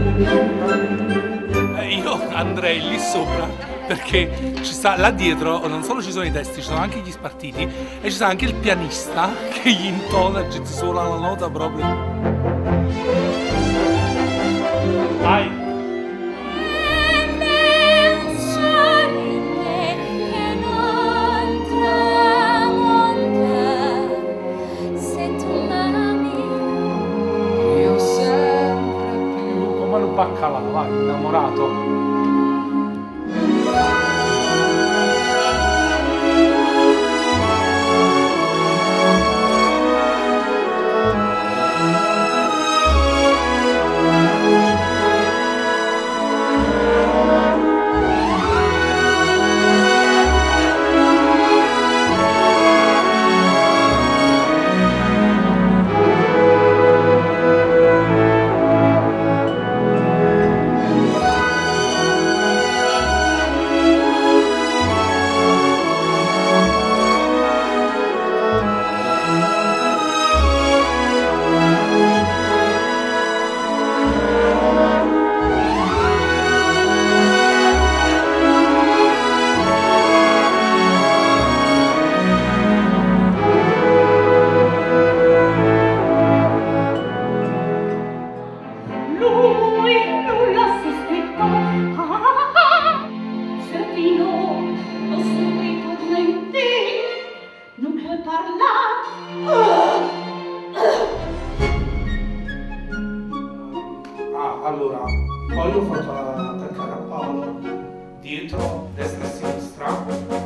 Io andrei lì sopra perché ci sta là dietro, non solo ci sono i testi, ci sono anche gli spartiti e ci sta anche il pianista che gli intona, ci suona la nota proprio. Vai! Baccalà, vai, innamorato. Allora, poi ho fatto attaccare a Paolo, dietro, destra e sinistra.